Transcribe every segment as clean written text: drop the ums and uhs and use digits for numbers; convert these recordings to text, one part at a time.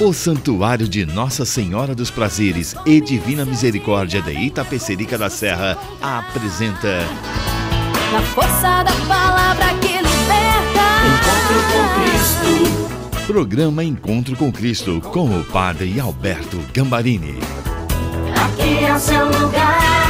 O Santuário de Nossa Senhora dos Prazeres e Divina Misericórdia de Itapecerica da Serra apresenta Na força da palavra que liberta. Encontro com Cristo. Programa Encontro com Cristo com o Padre Alberto Gambarini. Aqui é o seu lugar.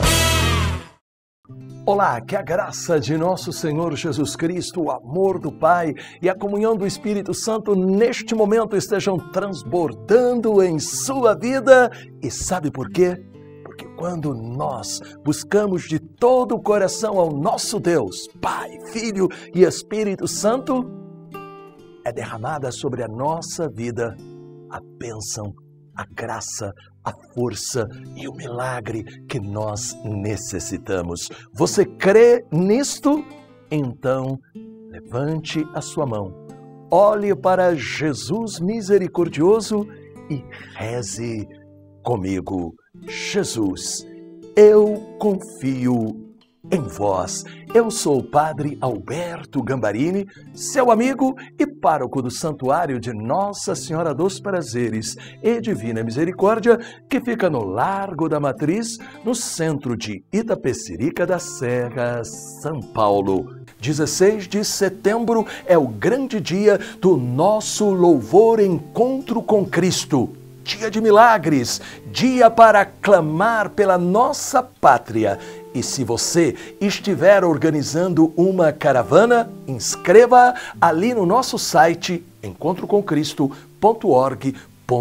Olá, que a graça de nosso Senhor Jesus Cristo, o amor do Pai e a comunhão do Espírito Santo neste momento estejam transbordando em sua vida. E sabe por quê? Porque quando nós buscamos de todo o coração ao nosso Deus, Pai, Filho e Espírito Santo, é derramada sobre a nossa vida a bênção, a graça, a força e o milagre que nós necessitamos. Você crê nisto? Então, levante a sua mão, olhe para Jesus misericordioso e reze comigo. Jesus, eu confio em vós. Eu sou o Padre Alberto Gambarini, seu amigo e pároco do Santuário de Nossa Senhora dos Prazeres e Divina Misericórdia, que fica no Largo da Matriz, no centro de Itapecerica da Serra, São Paulo. 16 de setembro é o grande dia do nosso louvor Encontro com Cristo. Dia de milagres, dia para clamar pela nossa pátria. E se você estiver organizando uma caravana, inscreva ali no nosso site encontrocomcristo.org.br.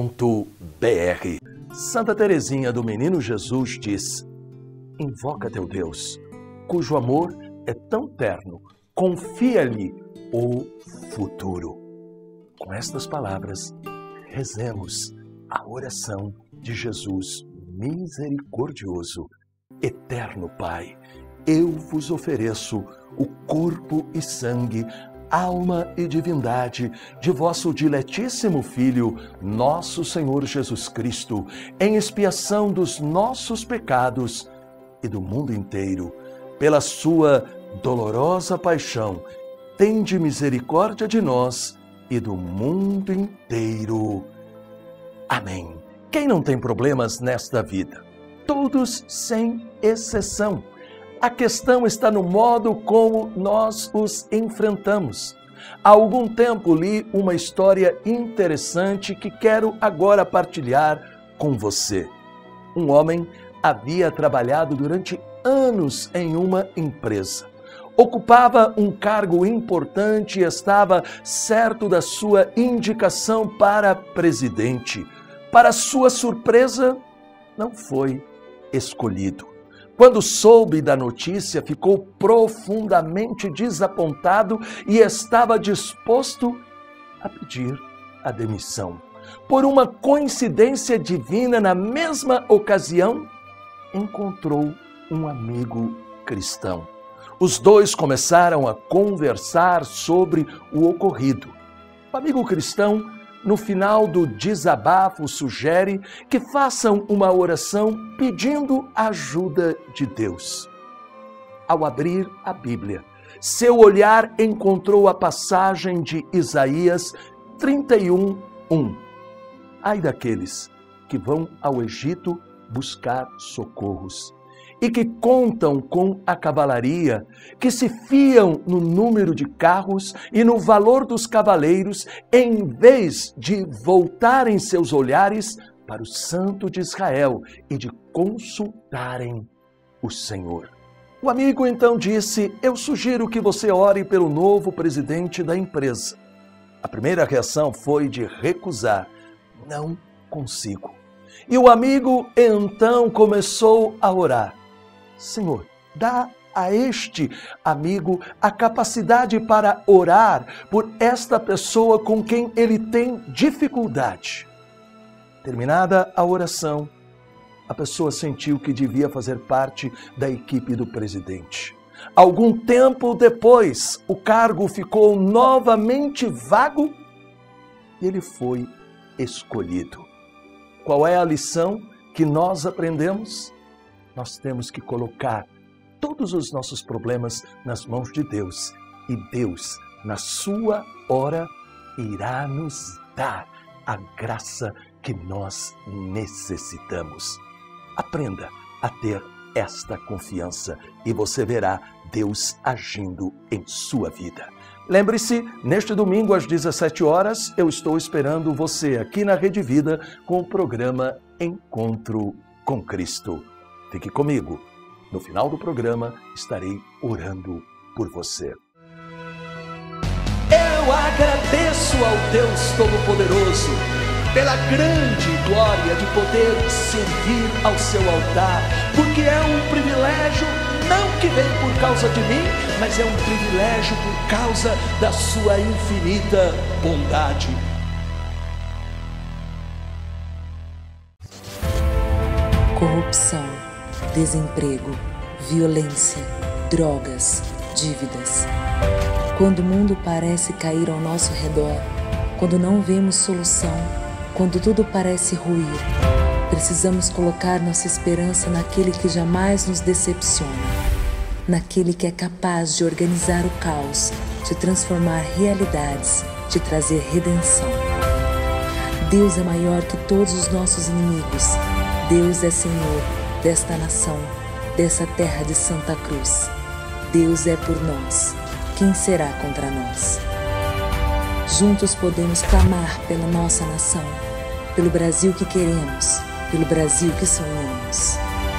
Santa Teresinha do Menino Jesus diz: invoca teu Deus, cujo amor é tão terno, confia-lhe o futuro. Com estas palavras, rezemos a oração de Jesus misericordioso. Eterno Pai, eu vos ofereço o corpo e sangue, alma e divindade de vosso diletíssimo Filho, nosso Senhor Jesus Cristo, em expiação dos nossos pecados e do mundo inteiro. Pela sua dolorosa paixão, tende misericórdia de nós e do mundo inteiro. Amém. Quem não tem problemas nesta vida? Todos sem exceção. A questão está no modo como nós os enfrentamos. Há algum tempo li uma história interessante que quero agora partilhar com você. Um homem havia trabalhado durante anos em uma empresa. Ocupava um cargo importante e estava certo da sua indicação para presidente. Para sua surpresa, não foi escolhido. Quando soube da notícia, ficou profundamente desapontado e estava disposto a pedir a demissão. Por uma coincidência divina, na mesma ocasião, encontrou um amigo cristão. Os dois começaram a conversar sobre o ocorrido. O amigo cristão, no final do desabafo, sugere que façam uma oração pedindo a ajuda de Deus. Ao abrir a Bíblia, seu olhar encontrou a passagem de Isaías 31:1. Ai daqueles que vão ao Egito buscar socorros e que contam com a cavalaria, que se fiam no número de carros e no valor dos cavaleiros, em vez de voltarem seus olhares para o Santo de Israel e de consultarem o Senhor. O amigo então disse: eu sugiro que você ore pelo novo presidente da empresa. A primeira reação foi de recusar. Não consigo. E o amigo então começou a orar. Senhor, dá a este amigo a capacidade para orar por esta pessoa com quem ele tem dificuldade. Terminada a oração, a pessoa sentiu que devia fazer parte da equipe do presidente. Algum tempo depois, o cargo ficou novamente vago e ele foi escolhido. Qual é a lição que nós aprendemos? Nós temos que colocar todos os nossos problemas nas mãos de Deus. E Deus, na sua hora, irá nos dar a graça que nós necessitamos. Aprenda a ter esta confiança e você verá Deus agindo em sua vida. Lembre-se, neste domingo às 17 horas, eu estou esperando você aqui na Rede Vida com o programa Encontro com Cristo. Fique comigo. No final do programa, estarei orando por você. Eu agradeço ao Deus Todo-Poderoso pela grande glória de poder servir ao seu altar, porque é um privilégio não que vem por causa de mim, mas é um privilégio por causa da sua infinita bondade. Corrupção, desemprego, violência, drogas, dívidas. Quando o mundo parece cair ao nosso redor, quando não vemos solução, quando tudo parece ruir, precisamos colocar nossa esperança naquele que jamais nos decepciona, naquele que é capaz de organizar o caos, de transformar realidades, de trazer redenção. Deus é maior que todos os nossos inimigos. Deus é Senhor desta nação, dessa terra de Santa Cruz. Deus é por nós. Quem será contra nós? Juntos podemos clamar pela nossa nação, pelo Brasil que queremos, pelo Brasil que sonhamos.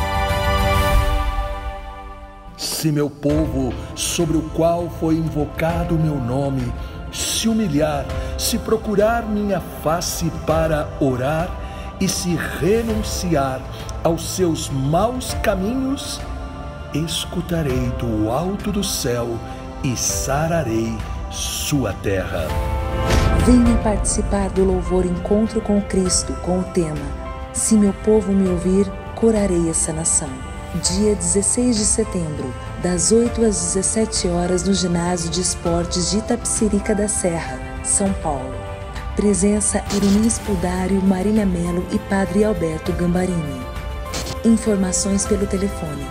Se meu povo, sobre o qual foi invocado o meu nome, se humilhar, se procurar minha face para orar e se renunciar aos seus maus caminhos, escutarei do alto do céu e sararei sua terra. Venha participar do louvor Encontro com Cristo com o tema Se meu povo me ouvir, curarei essa nação. Dia 16 de setembro, das 8 às 17 horas no Ginásio de Esportes de Itapecerica da Serra, São Paulo. Presença Irumi Spudário, Marília Melo e Padre Alberto Gambarini. Informações pelo telefone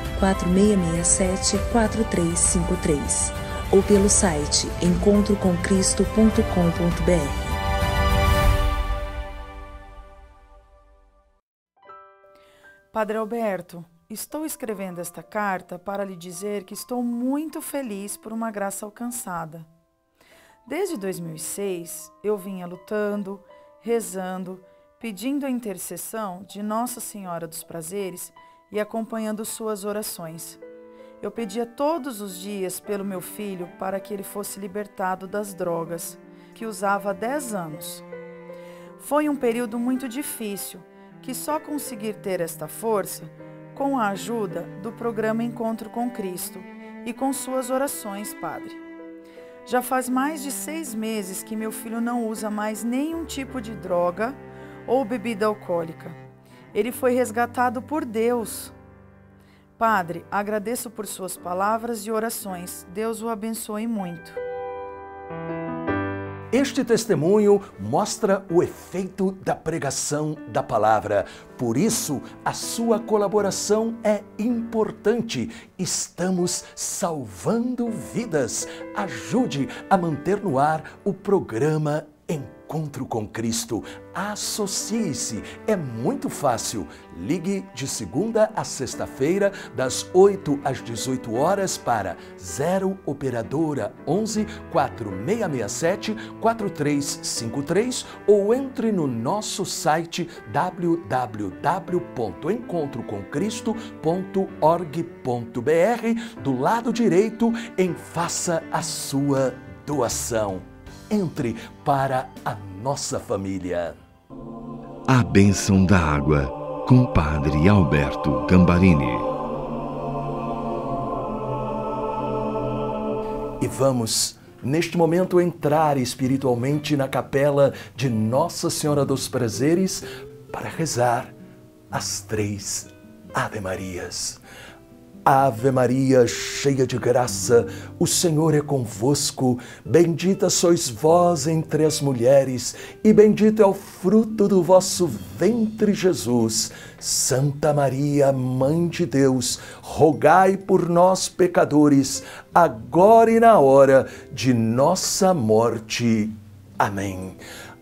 4667-4353 ou pelo site encontrocomcristo.com.br. Padre Alberto, estou escrevendo esta carta para lhe dizer que estou muito feliz por uma graça alcançada. Desde 2006, eu vinha lutando, rezando, pedindo a intercessão de Nossa Senhora dos Prazeres e acompanhando suas orações. Eu pedia todos os dias pelo meu filho para que ele fosse libertado das drogas, que usava há 10 anos. Foi um período muito difícil, que só consegui ter esta força com a ajuda do programa Encontro com Cristo e com suas orações, Padre. Já faz mais de 6 meses que meu filho não usa mais nenhum tipo de droga ou bebida alcoólica. Ele foi resgatado por Deus. Padre, agradeço por suas palavras e orações. Deus o abençoe muito. Este testemunho mostra o efeito da pregação da palavra. Por isso, a sua colaboração é importante. Estamos salvando vidas. Ajude a manter no ar o programa Encontro com Cristo. Associe-se, é muito fácil. Ligue de segunda a sexta-feira, das 8 às 18 horas para 0 Operadora 11 4667 4353 ou entre no nosso site www.encontrocomcristo.org.br. Do lado direito, em Faça a sua doação. Entre para a nossa família. A bênção da água, com Padre Alberto Gambarini. E vamos, neste momento, entrar espiritualmente na capela de Nossa Senhora dos Prazeres para rezar as 3 Ave Marias. Ave Maria, cheia de graça, o Senhor é convosco. Bendita sois vós entre as mulheres, e bendito é o fruto do vosso ventre, Jesus. Santa Maria, Mãe de Deus, rogai por nós, pecadores, agora e na hora de nossa morte. Amém.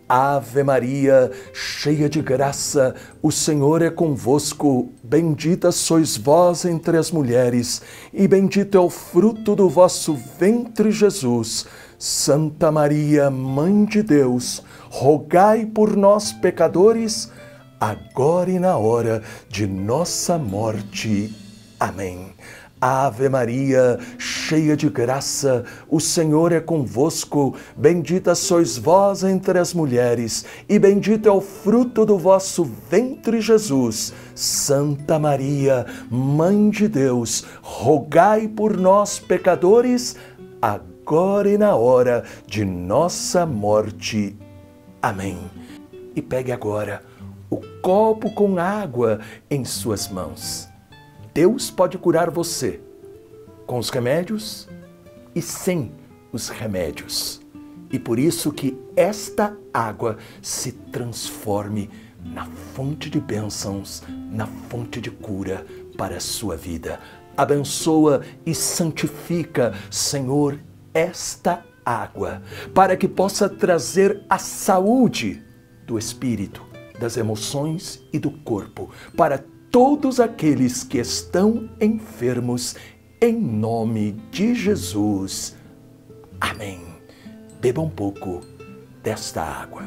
Ave Maria, cheia de graça, o Senhor é convosco. Bendita sois vós entre as mulheres, e bendito é o fruto do vosso ventre, Jesus. Santa Maria, Mãe de Deus, rogai por nós, pecadores, agora e na hora de nossa morte. Amém. Ave Maria, cheia de graça, o Senhor é convosco. Bendita sois vós entre as mulheres, e bendito é o fruto do vosso ventre, Jesus. Santa Maria, Mãe de Deus, rogai por nós, pecadores, agora e na hora de nossa morte. Amém. E pegue agora o copo com água em suas mãos. Deus pode curar você com os remédios e sem os remédios. E por isso que esta água se transforme na fonte de bênçãos, na fonte de cura para a sua vida. Abençoa e santifica, Senhor, esta água, para que possa trazer a saúde do espírito, das emoções e do corpo, para todos aqueles que estão enfermos, em nome de Jesus. Amém. Beba um pouco desta água.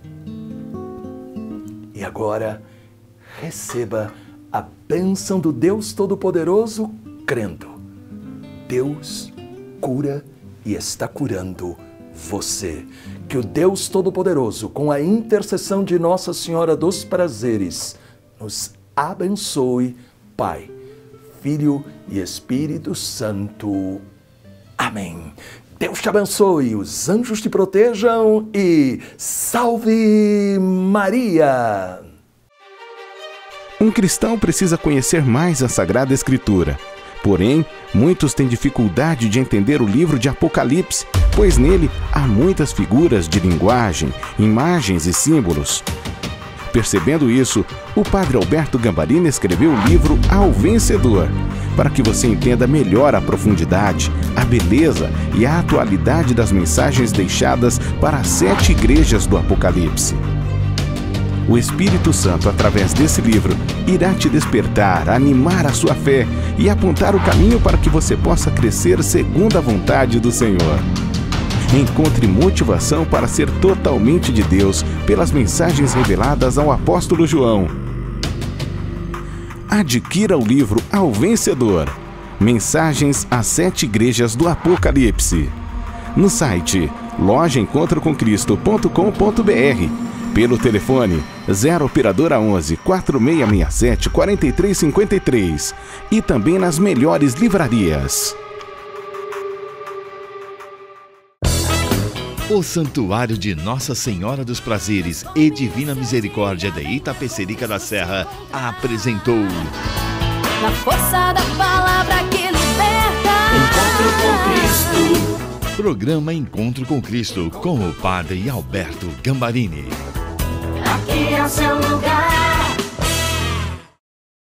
E agora, receba a bênção do Deus Todo-Poderoso, crendo. Deus cura e está curando você. Que o Deus Todo-Poderoso, com a intercessão de Nossa Senhora dos Prazeres, nos abençoe, Pai, Filho e Espírito Santo. Amém. Deus te abençoe, os anjos te protejam e salve Maria! Um cristão precisa conhecer mais a Sagrada Escritura. Porém, muitos têm dificuldade de entender o livro de Apocalipse, pois nele há muitas figuras de linguagem, imagens e símbolos. Percebendo isso, o padre Alberto Gambarini escreveu o livro Ao Vencedor, para que você entenda melhor a profundidade, a beleza e a atualidade das mensagens deixadas para as 7 igrejas do Apocalipse. O Espírito Santo, através desse livro, irá te despertar, animar a sua fé e apontar o caminho para que você possa crescer segundo a vontade do Senhor. Encontre motivação para ser totalmente de Deus pelas mensagens reveladas ao apóstolo João. Adquira o livro Ao Vencedor, Mensagens às 7 Igrejas do Apocalipse, no site lojaencontrocomcristo.com.br, pelo telefone 0 operadora 11 4667 4353 e também nas melhores livrarias. O Santuário de Nossa Senhora dos Prazeres e Divina Misericórdia de Itapecerica da Serra apresentou Na força da palavra que liberta. Encontro com Cristo. Programa Encontro com Cristo com o Padre Alberto Gambarini. Aqui é o seu lugar.